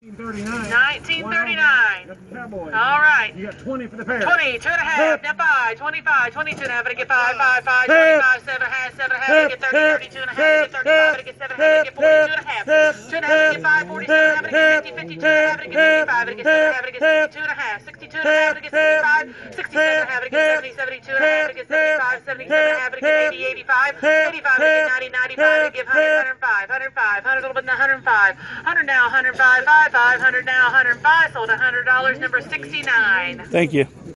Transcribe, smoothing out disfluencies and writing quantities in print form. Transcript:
1939. Cowboy. All right. You got 20 for the pair. 20, 2.5, now 5, 25, 22 and a half, and I get 5, 5, 5, 25, 7 and a half, 7 and a half, and I get 30, 32 and a half, and I get 35, and I get 7 and a half, and I get 42 and a half, 2 and a half, and I get 5, 47 and a half, and I get 50, 52 and a half, and I get 55, and I get 7 and a half, and I get 62 and a half, 62 and a half, and I get 65, 67 and a half, and I get 70, 72 and a half, and I get 75, 77 and a half, and I get 80, 85, 85, and I get 90, 95, and I give 100, 105, 105, 100 a little bit, 105, 100 now, 105, 5, 100 now, 105, sold $100, number 69. Thank you.